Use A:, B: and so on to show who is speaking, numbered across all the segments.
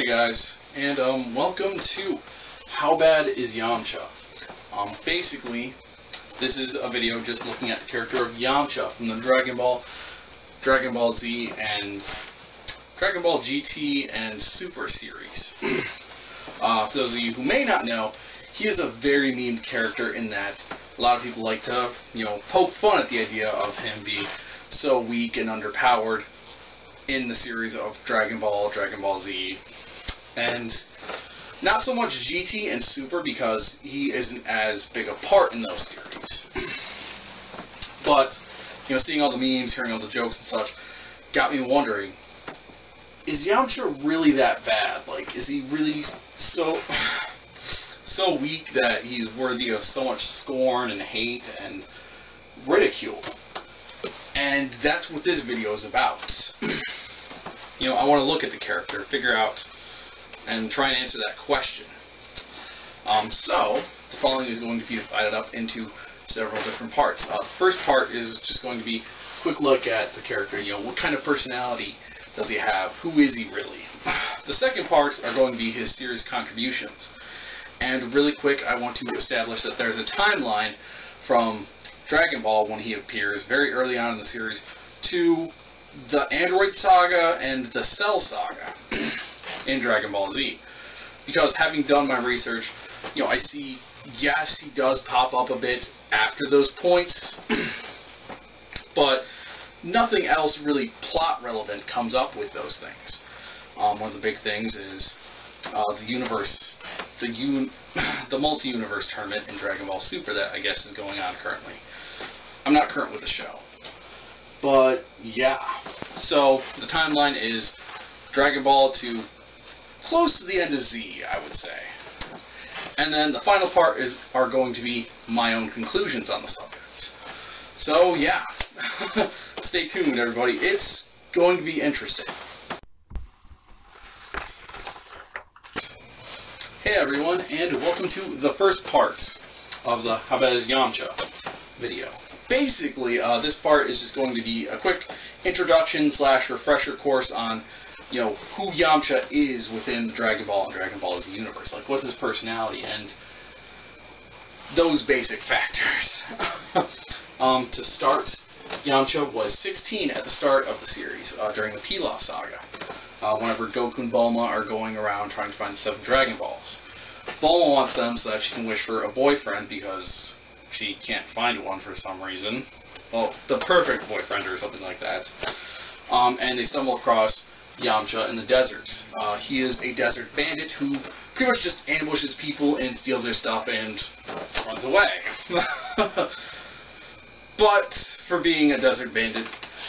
A: guys, and welcome to How Bad is Yamcha? Basically, this is a video just looking at the character of Yamcha from the Dragon Ball Z, and Dragon Ball GT and Super series. For those of you who may not know, he is a very memed character in that a lot of people like to, poke fun at the idea of him being so weak and underpowered in the series of Dragon Ball Z, and not so much GT and Super because he isn't as big a part in those series. But, seeing all the memes, hearing all the jokes and such, got me wondering, is Yamcha really that bad? Like, is he really so weak that he's worthy of so much scorn and hate and ridicule? And that's what this video is about. I want to look at the character, figure out, and try and answer that question. So, the following is going to be divided up into several different parts. The first part is just going to be a quick look at the character, what kind of personality does he have, who is he really? The second parts are going to be his series contributions. And really quick, I want to establish that there's a timeline from Dragon Ball when he appears very early on in the series to the Android Saga and the Cell Saga in Dragon Ball Z. Because having done my research, I see, yes, he does pop up a bit after those points, but nothing else really plot relevant comes up with those things. One of the big things is the universe, the multi-universe tournament in Dragon Ball Super that I guess is going on currently. I'm not current with the show. But, yeah. So, the timeline is Dragon Ball to close to the end of Z, I would say. And then the final part are going to be my own conclusions on the subject. So, yeah. Stay tuned, everybody. It's going to be interesting. Hey, everyone, and welcome to the first part of the How Bad is Yamcha video. Basically, this part is just going to be a quick introduction / refresher course on, who Yamcha is within the Dragon Ball and Dragon Ball Z universe. Like, what's his personality and those basic factors. To start, Yamcha was 16 at the start of the series, during the Pilaf Saga, whenever Goku and Bulma are going around trying to find the 7 Dragon Balls. Bulma wants them so that she can wish for a boyfriend because she can't find one for some reason. Well, the perfect boyfriend or something like that. And they stumble across Yamcha in the desert. He is a desert bandit who pretty much just ambushes people and steals their stuff and runs away. But for being a desert bandit,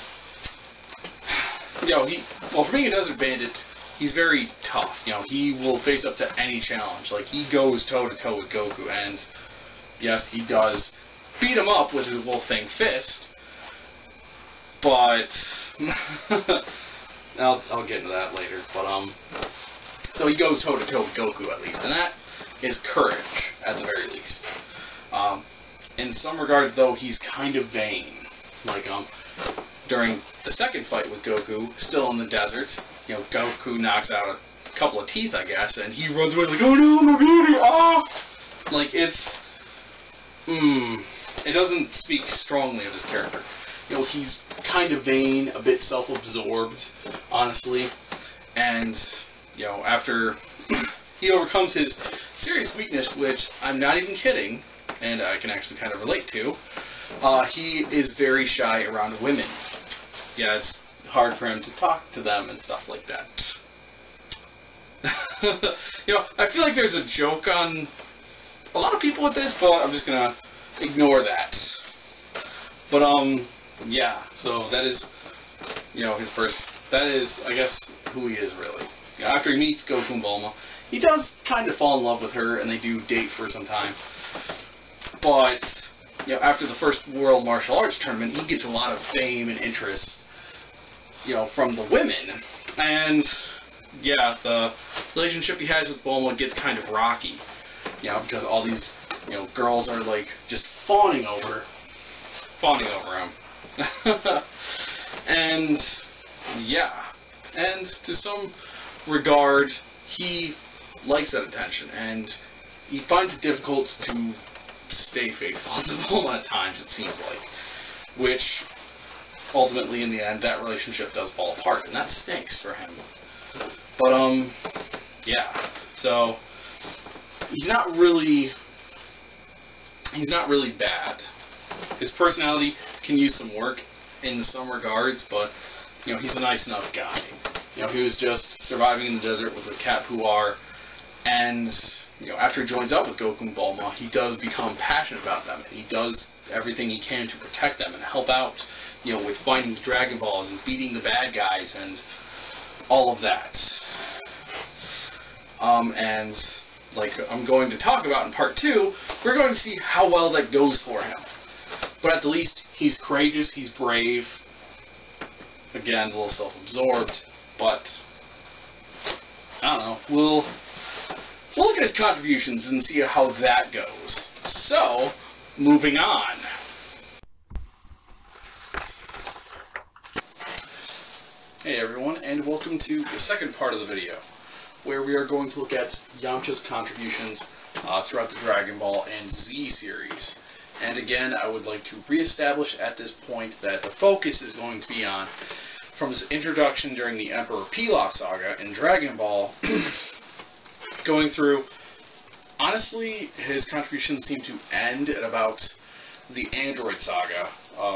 A: for being a desert bandit, he's very tough. He will face up to any challenge. Like, he goes toe-to-toe with Goku, and yes, he does beat him up with his Wolf-Fang fist, but I'll get into that later. But so he goes toe-to-toe with Goku at least, and that is courage at the very least. In some regards, though, he's kind of vain. Like during the second fight with Goku, still in the desert, Goku knocks out a couple of teeth, I guess, and he runs away like, "Oh no, my baby! Ah!" Like, it doesn't speak strongly of his character. He's kind of vain, a bit self-absorbed, honestly, and, after he overcomes his serious weakness, which I'm not even kidding, and I can actually kind of relate to, he is very shy around women. Yeah, it's hard for him to talk to them and stuff like that. I feel like there's a joke on a lot of people with this, but I'm just gonna ignore that. But yeah, so that is, his first. That is, I guess, who he is really. After he meets Goku and Bulma, he does kind of fall in love with her, and they do date for some time. But after the first World Martial Arts Tournament, he gets a lot of fame and interest, from the women, and yeah, the relationship he has with Bulma gets kind of rocky. Because all these, girls are, like, just fawning over him. And, yeah. And to some regard, he likes that attention, and he finds it difficult to stay faithful to Bulma at times, it seems like. Which, ultimately, in the end, that relationship does fall apart, and that stinks for him. But, yeah. So, he's not really bad. His personality can use some work in some regards, but, you know, he's a nice enough guy. You know, he was just surviving in the desert with his cat Puar, and, you know, after he joins up with Goku and Bulma, he does become passionate about them, and he does everything he can to protect them and help out, you know, with finding the Dragon Balls and beating the bad guys and all of that. And like I'm going to talk about in part 2, we're going to see how well that goes for him. But at the least, he's courageous, he's brave. Again, a little self-absorbed, but I don't know. We'll look at his contributions and see how that goes. So, moving on. Hey everyone, and welcome to the second part of the video, where we are going to look at Yamcha's contributions throughout the Dragon Ball and Z series. And again, I would like to reestablish at this point that the focus is going to be on, from his introduction during the Emperor Pilaf saga in Dragon Ball, going through, honestly, his contributions seem to end at about the Android saga,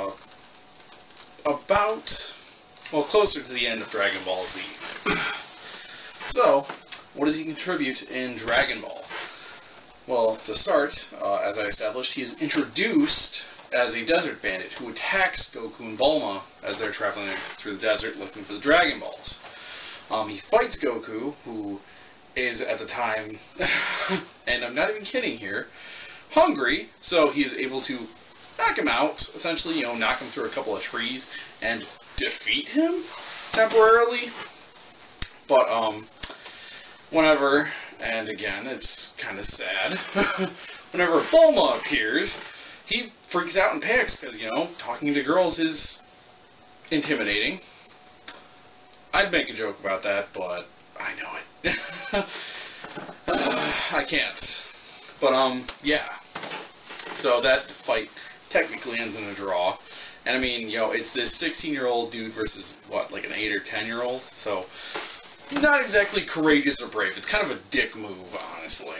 A: closer to the end of Dragon Ball Z. So, what does he contribute in Dragon Ball? Well, to start, as I established, he is introduced as a desert bandit who attacks Goku and Bulma as they're traveling through the desert looking for the Dragon Balls. He fights Goku, who is at the time, and I'm not even kidding here, hungry, so he is able to knock him out, essentially, you know, knock him through a couple of trees and defeat him temporarily. But, whenever, and again, it's kind of sad, whenever Bulma appears, he freaks out and panics because, you know, talking to girls is intimidating. I'd make a joke about that, but I know it. I can't. But, yeah. So that fight technically ends in a draw. And I mean, you know, it's this 16-year-old dude versus, what, like an 8 or 10-year-old? So, not exactly courageous or brave. It's kind of a dick move, honestly.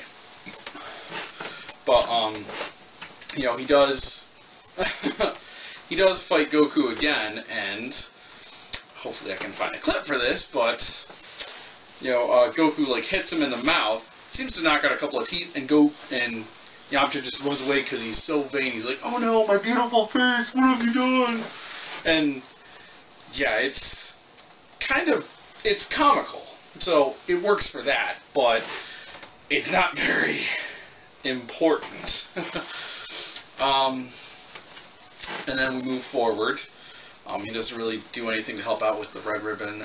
A: But, you know, he does fight Goku again, and hopefully I can find a clip for this, but, you know, Goku, like, hits him in the mouth, seems to knock out a couple of teeth, and Yamcha just runs away because he's so vain. He's like, oh no, my beautiful face, what have you done? And, yeah, it's comical. So, it works for that, but it's not very important. And then we move forward. He doesn't really do anything to help out with the Red Ribbon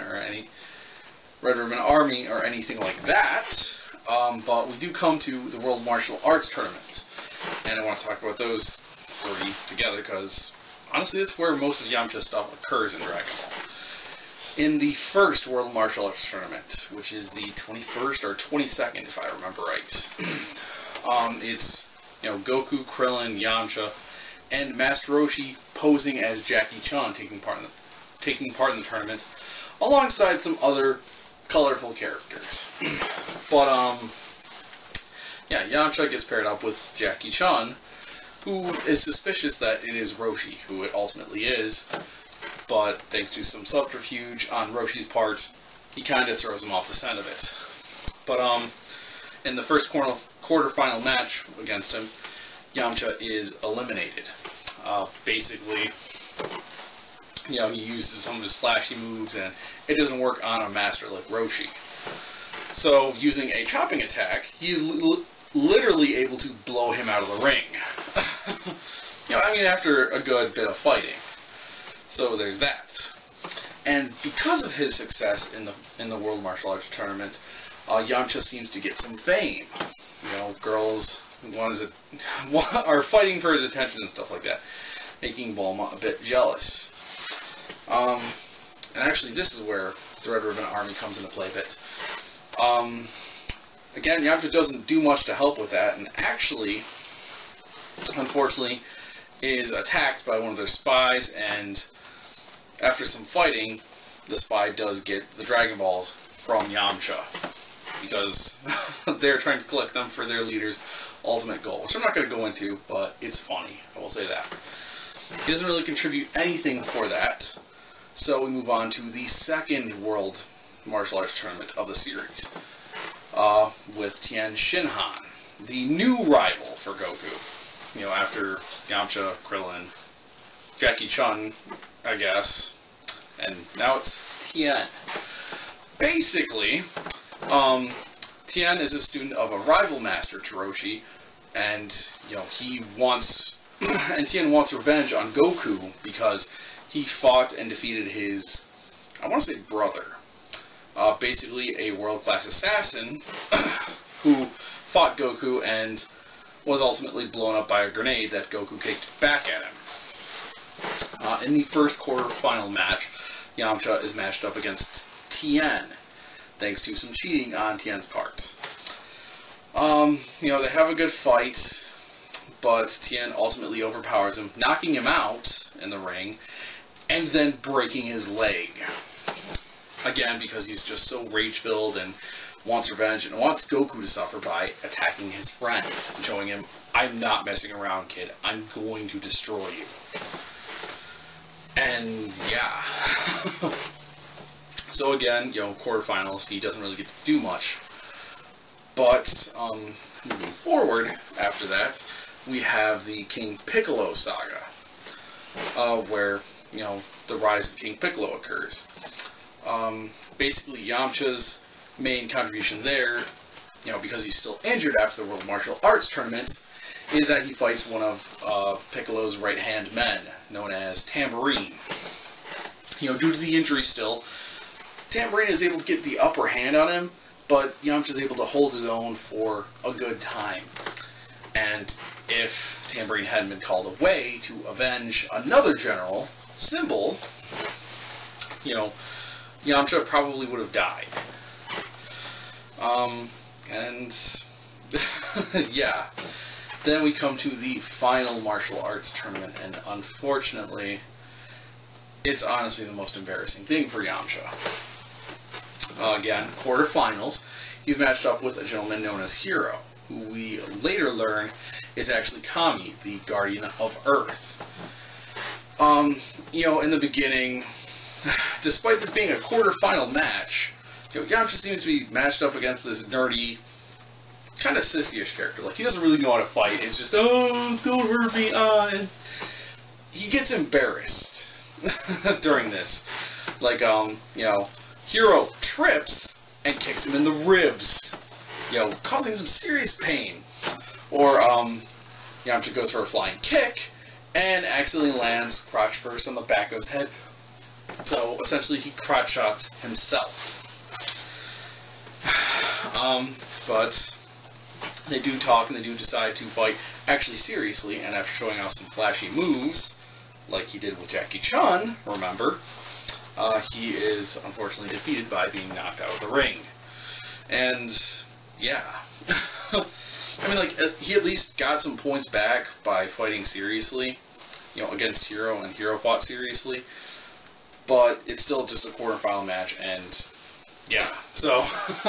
A: Army or anything like that. But we do come to the World Martial Arts Tournament. And I want to talk about those three together because, honestly, that's where most of Yamcha's stuff occurs in Dragon Ball. In the first World Martial Arts Tournament, which is the 21st or 22nd, if I remember right, it's, you know, Goku, Krillin, Yamcha, and Master Roshi posing as Jackie Chan taking part in the tournament, alongside some other colorful characters. But, yeah, Yamcha gets paired up with Jackie Chan, who is suspicious that it is Roshi, who it ultimately is, but thanks to some subterfuge on Roshi's part, he kind of throws him off the scent of it. But, in the first quarterfinal match against him, Yamcha is eliminated. Basically, you know, he uses some of his flashy moves, and it doesn't work on a master like Roshi. So, using a chopping attack, he's literally able to blow him out of the ring. You know, I mean, after a good bit of fighting. So, there's that. And because of his success in the World Martial Arts Tournament, Yamcha seems to get some fame. You know, girls are fighting for his attention and stuff like that, making Bulma a bit jealous. And actually, this is where the Red Ribbon Army comes into play a bit. Again, Yamcha doesn't do much to help with that, and actually, unfortunately, is attacked by one of their spies, and after some fighting, the spy does get the Dragon Balls from Yamcha, because they're trying to collect them for their leader's ultimate goal, which I'm not going to go into, but it's funny, I will say that. He doesn't really contribute anything for that, so we move on to the second World Martial Arts Tournament of the series, with Tien Shinhan, the new rival for Goku. You know, after Yamcha, Krillin, Jackie Chun, I guess, and now it's Tien. Basically, Tien is a student of a rival master, Taroshi, and you know he wants, and Tien wants revenge on Goku because he fought and defeated his, I want to say brother, basically a world-class assassin who fought Goku and was ultimately blown up by a grenade that Goku kicked back at him. In the first quarter-final match, Yamcha is matched up against Tien, thanks to some cheating on Tien's part. You know, they have a good fight, but Tien ultimately overpowers him, knocking him out in the ring, and then breaking his leg. Again, because he's just so rage-filled and wants revenge, and wants Goku to suffer by attacking his friend, and showing him, I'm not messing around, kid. I'm going to destroy you. And, yeah. So again, you know, quarterfinals, he doesn't really get to do much. But, moving forward, after that, we have the King Piccolo saga, where, you know, the rise of King Piccolo occurs. Basically, Yamcha's main contribution there, you know, because he's still injured after the World Martial Arts Tournament, is that he fights one of Piccolo's right-hand men, known as Tambourine. You know, due to the injury still, Tambourine is able to get the upper hand on him, but Yamcha is able to hold his own for a good time. And if Tambourine hadn't been called away to avenge another general, Symbol, you know, Yamcha probably would have died. And yeah. Then we come to the final martial arts tournament, and unfortunately, it's honestly the most embarrassing thing for Yamcha. Again, quarterfinals, he's matched up with a gentleman known as Hero, who we later learn is actually Kami, the Guardian of Earth. You know, in the beginning, despite this being a quarterfinal match, you know, Yamcha seems to be matched up against this nerdy, kind of sissy-ish character. Like, he doesn't really know how to fight. It's just, oh, don't hurt me, and he gets embarrassed during this. Like, you know, Hero trips and kicks him in the ribs, you know, causing some serious pain. Or, Yamcha goes for a flying kick and accidentally lands crotch first on the back of his head. So, essentially, he crotch shots himself. But they do talk and they do decide to fight actually seriously, and after showing off some flashy moves, like he did with Jackie Chun, remember, he is unfortunately defeated by being knocked out of the ring. And, yeah. I mean, like, he at least got some points back by fighting seriously, you know, against Hero, and Hero fought seriously. But it's still just a quarterfinal match, and, yeah. So,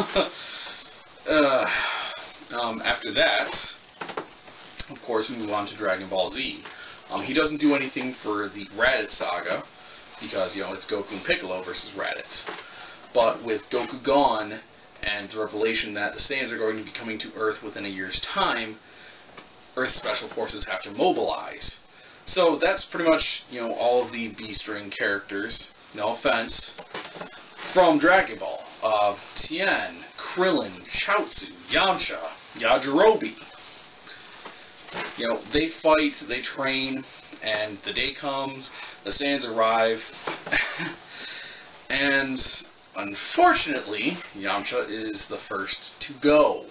A: after that, of course, we move on to Dragon Ball Z. He doesn't do anything for the Raditz saga, because, you know, it's Goku and Piccolo versus Raditz. But with Goku gone, and the revelation that the Saiyans are going to be coming to Earth within a year's time, Earth's special forces have to mobilize. So that's pretty much, you know, all of the B-string characters, no offense, from Dragon Ball. Tien, Krillin, Chaozu, Yamcha, Yajirobe. You know, they fight, they train, and the day comes, the Saiyans arrive, and unfortunately, Yamcha is the first to go.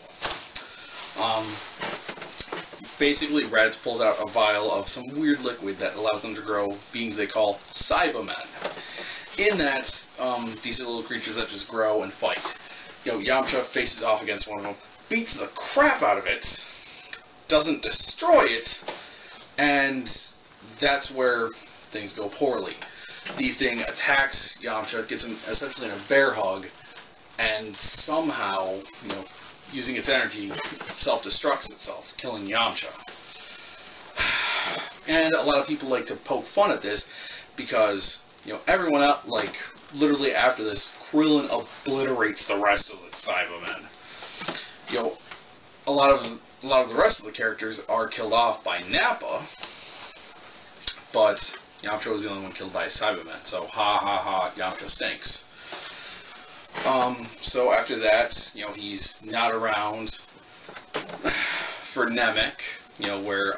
A: Basically, Raditz pulls out a vial of some weird liquid that allows them to grow beings they call Cybermen. In that, these are little creatures that just grow and fight. Yamcha faces off against one of them, beats the crap out of it, doesn't destroy it, and that's where things go poorly. The thing attacks Yamcha, gets him essentially in a bear hug, and somehow, using its energy, self-destructs itself, killing Yamcha. And a lot of people like to poke fun at this because, everyone else, literally after this, Krillin obliterates the rest of the Cybermen. A lot of the rest of the characters are killed off by Nappa, but Yamcha was the only one killed by a Cyberman, so ha ha ha, Yamcha stinks. So after that, he's not around for Namek, where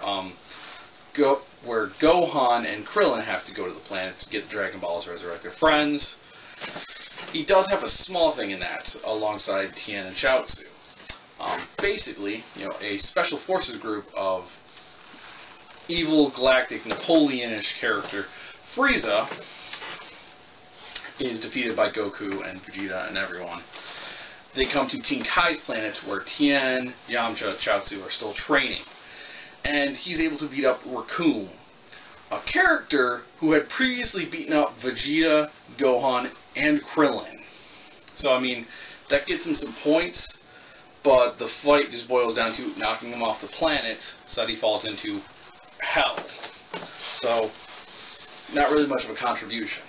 A: Gohan and Krillin have to go to the planet to get the Dragon Balls to resurrect their friends. He does have a small thing in that, alongside Tien and Chaozu. Basically, a special forces group of evil galactic Napoleonish character Frieza is defeated by Goku and Vegeta and everyone. They come to King Kai's planet where Tien, Yamcha, Chaozu are still training. And he's able to beat up Raccoon, a character who had previously beaten up Vegeta, Gohan, and Krillin. So, that gets him some points, but the fight just boils down to knocking him off the planet so that he falls into hell. So, not really much of a contribution.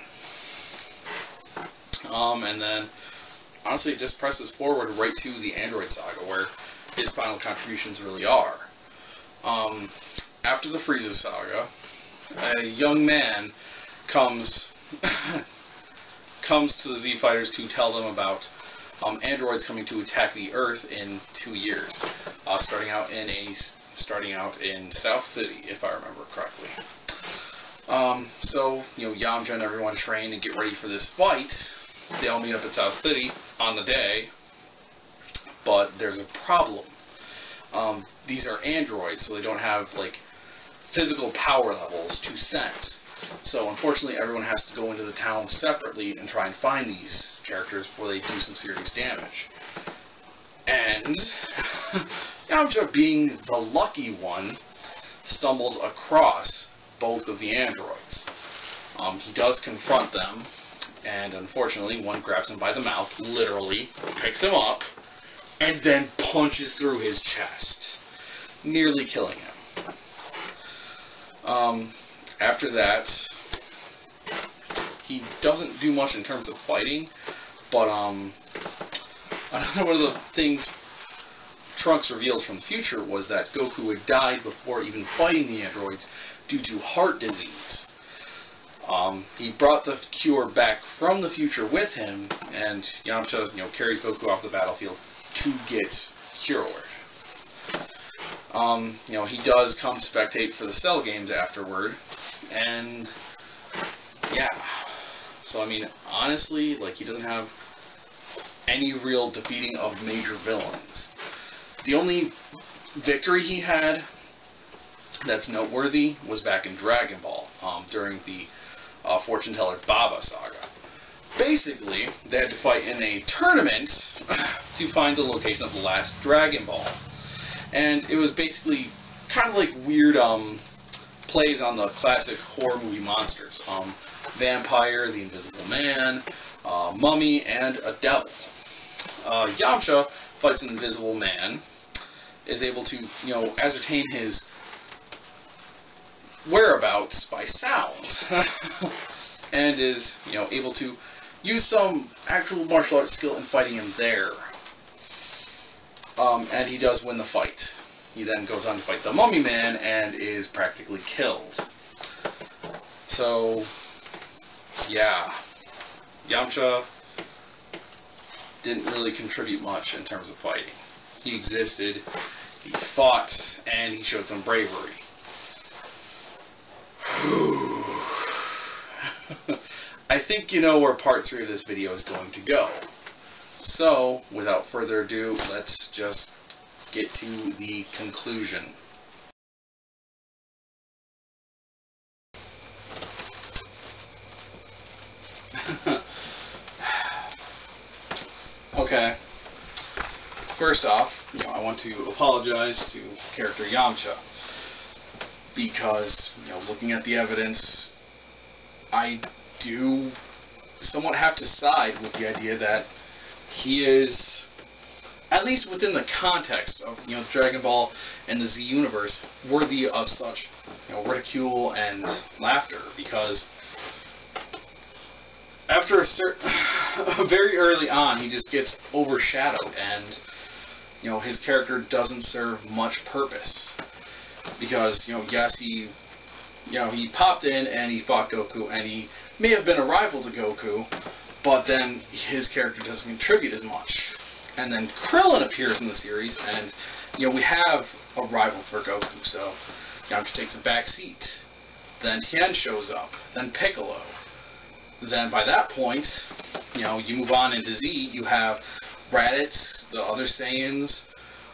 A: And then, honestly, it just presses forward right to the Android Saga, where his final contributions really are. After the Frieza Saga, a young man comes to the Z Fighters to tell them about androids coming to attack the Earth in 2 years, starting out in South City, if I remember correctly. So Yamcha and everyone train and get ready for this fight. They all meet up at South City on the day, but there's a problem. These are androids, so they don't have physical power levels to sense. So unfortunately, everyone has to go into the town separately and try and find these characters before they do some serious damage. And Yamcha, being the lucky one, stumbles across both of the androids. He does confront them, and unfortunately, one grabs him by the mouth, literally, picks him up, and then punches through his chest, nearly killing him. After that, he doesn't do much in terms of fighting, but one of the things Trunks reveals from the future was that Goku had died before even fighting the androids due to heart disease. He brought the cure back from the future with him, and Yamcha, carries Goku off the battlefield to get cured. He does come spectate for the Cell games afterward, and yeah. So honestly, he doesn't have any real defeating of major villains. The only victory he had that's noteworthy was back in Dragon Ball, during the Fortune Teller Baba saga. Basically, they had to fight in a tournament to find the location of the last Dragon Ball. And it was basically kind of like weird plays on the classic horror movie monsters. Vampire, the Invisible Man, Mummy, and a devil. Yamcha fights an Invisible Man, is able to, ascertain his whereabouts by sound, and is, able to use some actual martial arts skill in fighting him there. And he does win the fight. He then goes on to fight the Mummy Man and is practically killed. So, yeah. Yamcha didn't really contribute much in terms of fighting. He existed, he fought, and he showed some bravery. I think you know where part 3 of this video is going to go. So, without further ado, let's just get to the conclusion. Okay, first off, I want to apologize to character Yamcha, because, looking at the evidence, I do somewhat have to side with the idea that he is, at least within the context of, Dragon Ball and the Z universe, worthy of such, ridicule and laughter, because after very early on, he just gets overshadowed, and, his character doesn't serve much purpose, because, yes, he popped in and he fought Goku, and he may have been a rival to Goku, but then his character doesn't contribute as much. And then Krillin appears in the series, and, we have a rival for Goku, so Yamcha takes a back seat. Then Tien shows up, then Piccolo. Then by that point, you move on into Z, you have Raditz, the other Saiyans.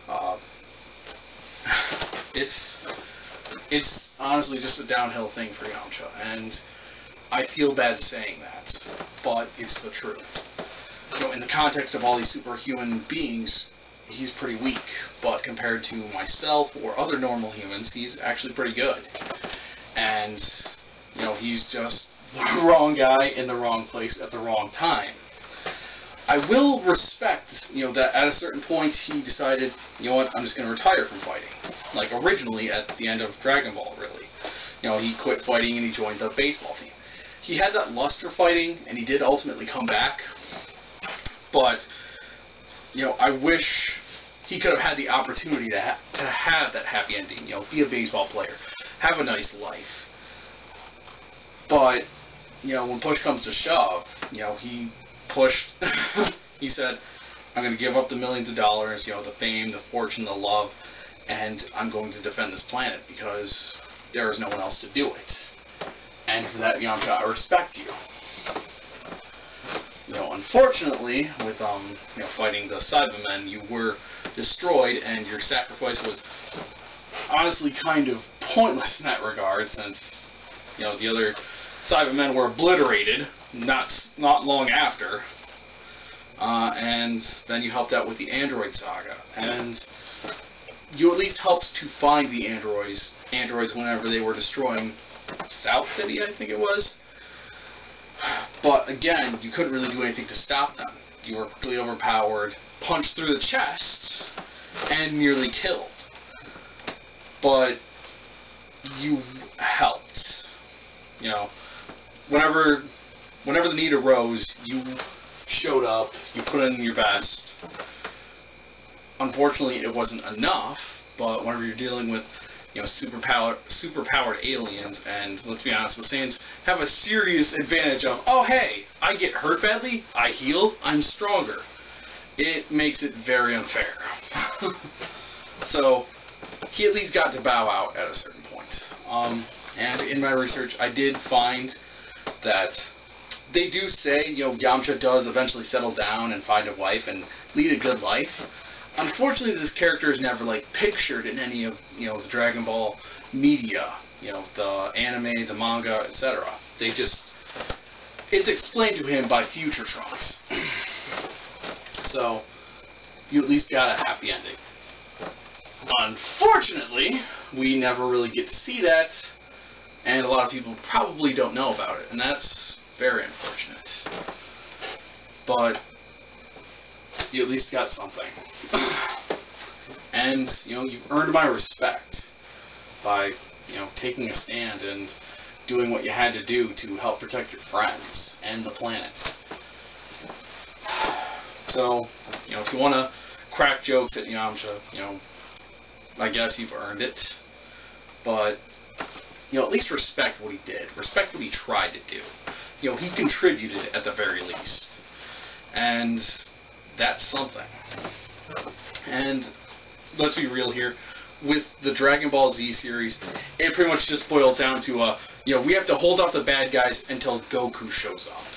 A: It's honestly just a downhill thing for Yamcha, and I feel bad saying that, but it's the truth. In the context of all these superhuman beings, he's pretty weak, but compared to myself or other normal humans, he's actually pretty good. And, he's just the wrong guy in the wrong place at the wrong time. I will respect, that at a certain point he decided, what, I'm just going to retire from fighting. Like originally at the end of Dragon Ball, really. He quit fighting and he joined the baseball team. He had that lust for fighting, and he did ultimately come back. But, I wish he could have had the opportunity to have that happy ending, be a baseball player, have a nice life. But, when push comes to shove, he pushed, he said, I'm going to give up the millions of dollars, the fame, the fortune, the love, and I'm going to defend this planet because there is no one else to do it. And for that, Yamcha, I respect you. Unfortunately, with, fighting the Cybermen, you were destroyed, and your sacrifice was honestly kind of pointless in that regard, since, the other Cybermen were obliterated not long after. And then you helped out with the Android saga, and you at least helped to find the androids whenever they were destroying South City, I think it was. But again, you couldn't really do anything to stop them. You were really overpowered, punched through the chest, and nearly killed. But you helped. Whenever the need arose, you showed up, you put in your best. Unfortunately, it wasn't enough, but whenever you're dealing with superpowered aliens, and let's be honest, the Saiyans have a serious advantage of, oh hey, I get hurt badly, I heal, I'm stronger. It makes it very unfair. So, he at least got to bow out at a certain point. And in my research, I did find that they do say, Yamcha does eventually settle down and find a wife and lead a good life. Unfortunately, this character is never, pictured in any of, the Dragon Ball media, the anime, the manga, etc. It's explained to him by future Trunks. So, you at least got a happy ending. Unfortunately, we never really get to see that, and a lot of people probably don't know about it, and that's very unfortunate. But you at least got something. And, you've earned my respect by, taking a stand and doing what you had to do to help protect your friends and the planet. So, if you want to crack jokes at Yamcha, I guess you've earned it. But, at least respect what he did. Respect what he tried to do. He contributed at the very least. And that's something. And let's be real here. With the Dragon Ball Z series, it pretty much just boiled down to, we have to hold off the bad guys until Goku shows up.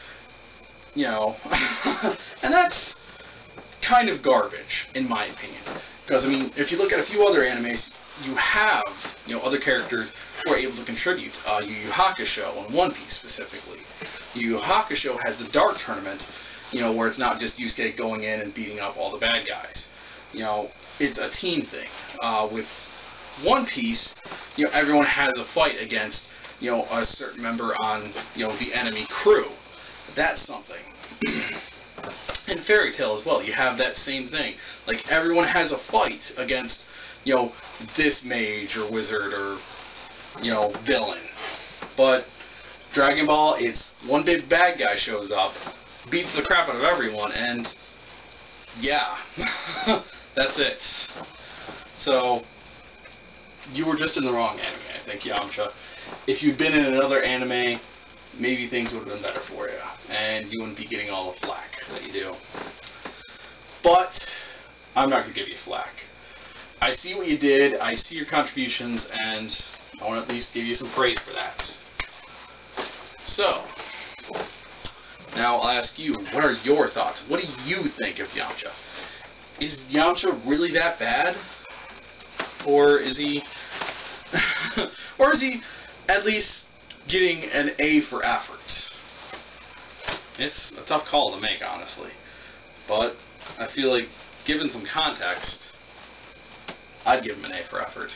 A: And that's kind of garbage, in my opinion. Because, if you look at a few other animes, you have, other characters who are able to contribute. Yu Yu Hakusho and One Piece specifically. Yu Yu Hakusho has the Dark Tournament, where it's not just Yusuke going in and beating up all the bad guys. it's a team thing. With One Piece, everyone has a fight against, a certain member on, the enemy crew. That's something. In Fairy Tail as well, you have that same thing. Like, everyone has a fight against, this mage or wizard or, villain. But Dragon Ball, it's one big bad guy shows up, beats the crap out of everyone, and yeah, that's it. So, you were just in the wrong anime, I think, Yamcha. If you'd been in another anime, maybe things would have been better for you, and you wouldn't be getting all the flack that you do. But I'm not going to give you flack. I see what you did, I see your contributions, and I want to at least give you some praise for that. So, now I'll ask you, what are your thoughts? What do you think of Yamcha? Is Yamcha really that bad? Or is he... or is he at least getting an A for effort? It's a tough call to make, honestly. But I feel like, given some context, I'd give him an A for effort.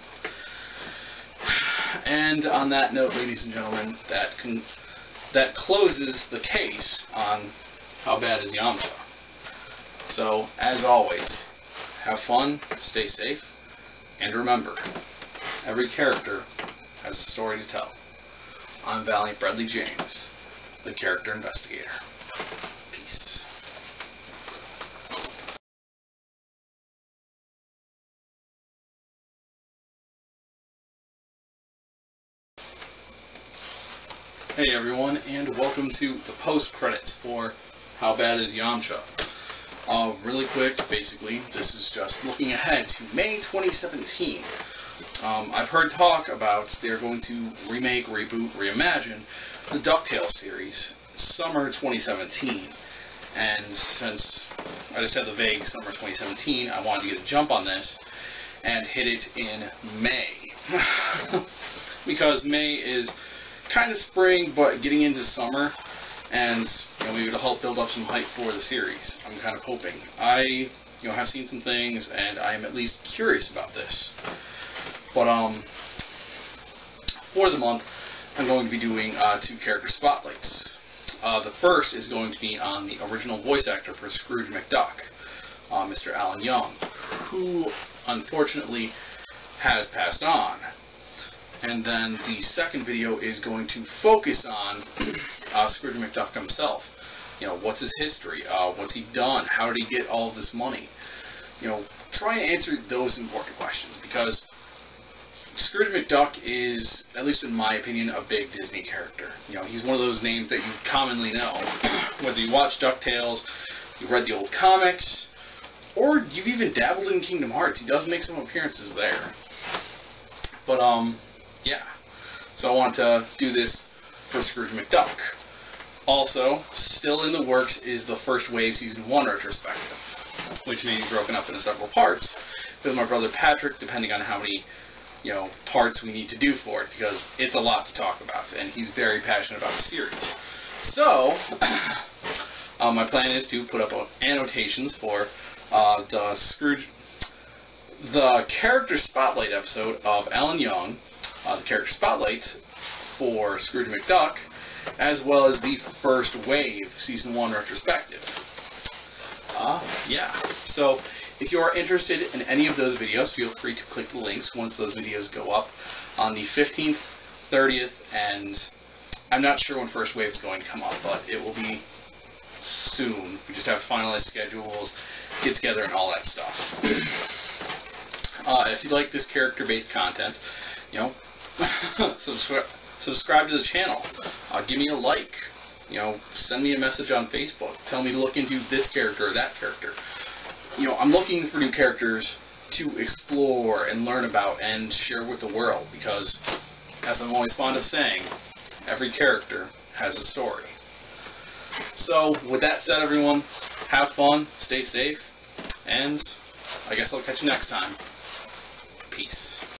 A: And on that note, ladies and gentlemen, that closes the case on how bad is Yamcha. So, as always, have fun, stay safe, and remember, every character has a story to tell. I'm Valiant Bradley James, the character investigator. Peace. Hey everyone, and welcome to the post-credits for How Bad is Yamcha? Really quick, basically, this is just looking ahead to May 2017. I've heard talk about they're going to remake, reboot, reimagine the DuckTales series, summer 2017. And since I just had the vague summer 2017, I wanted to get a jump on this and hit it in May. Because May is kind of spring, but getting into summer, and maybe it'll help build up some hype for the series. I'm kind of hoping. I have seen some things, and I am at least curious about this. But for the month, I'm going to be doing 2 character spotlights. The first is going to be on the original voice actor for Scrooge McDuck, Mr. Alan Young, who unfortunately has passed on. And then the second video is going to focus on Scrooge McDuck himself. What's his history? What's he done? How did he get all of this money? Try and answer those important questions, because Scrooge McDuck is, at least in my opinion, a big Disney character. He's one of those names that you commonly know. Whether you watch DuckTales, you read the old comics, or you've even dabbled in Kingdom Hearts. He does make some appearances there. But, yeah. So I want to do this for Scrooge McDuck. Also, still in the works is the First Wave Season 1 retrospective, which may be broken up into several parts with my brother Patrick, depending on how many, parts we need to do for it, because it's a lot to talk about, and he's very passionate about the series. So, my plan is to put up annotations for the character spotlight episode of Alan Young, the character spotlight for Scrooge McDuck, as well as the First Wave Season 1 retrospective. Yeah. So, if you are interested in any of those videos, feel free to click the links once those videos go up on the 15th, 30th, and I'm not sure when First Wave is going to come up, but it will be soon. We just have to finalize schedules, get together, and all that stuff. If you like this character-based content, subscribe to the channel. Give me a like. Send me a message on Facebook. Tell me to look into this character or that character. I'm looking for new characters to explore and learn about and share with the world, because, as I'm always fond of saying, every character has a story. So, with that said, everyone, have fun, stay safe, and I guess I'll catch you next time. Peace.